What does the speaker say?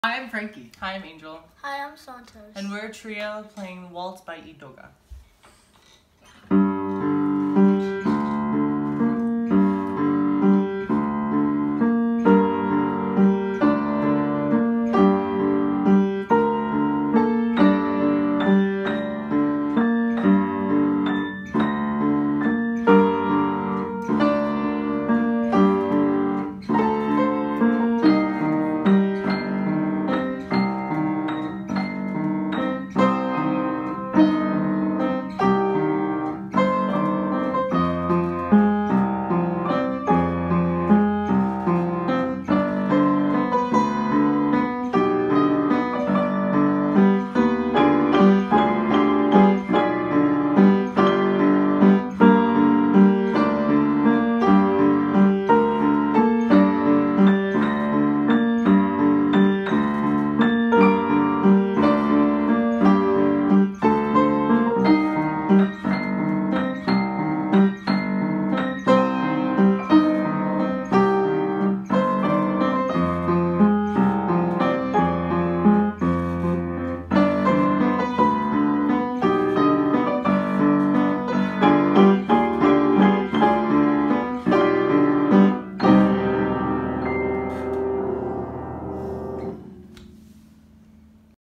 Hi, I'm Frankie. Hi, I'm Angel. Hi, I'm Santos. And we're a trio playing Waltz by Idoga.